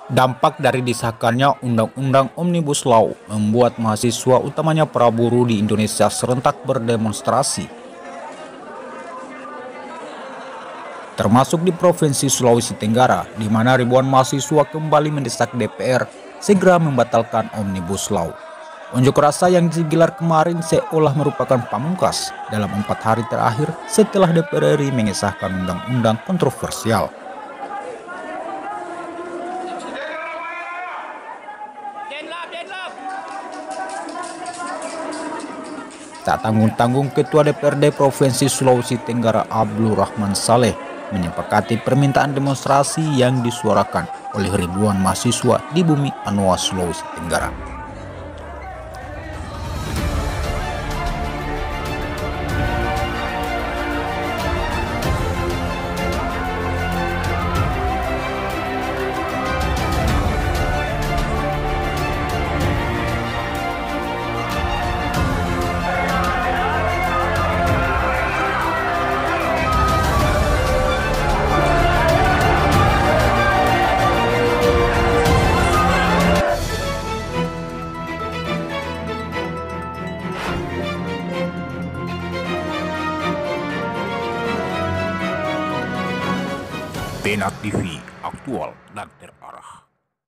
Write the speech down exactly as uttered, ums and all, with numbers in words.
Dampak dari disahkannya Undang-Undang Omnibus Law membuat mahasiswa, utamanya para buruh di Indonesia, serentak berdemonstrasi, termasuk di Provinsi Sulawesi Tenggara, di mana ribuan mahasiswa kembali mendesak D P R segera membatalkan Omnibus Law. Unjuk rasa yang digelar kemarin seolah merupakan pamungkas dalam empat hari terakhir setelah D P R R I mengesahkan undang-undang kontroversial. Tak tanggung-tanggung, Ketua D P R D Provinsi Sulawesi Tenggara Abdul Rahman Saleh menyepakati permintaan demonstrasi yang disuarakan oleh ribuan mahasiswa di Bumi Anoa, Sulawesi Tenggara. Penak T V, aktual dan terarah.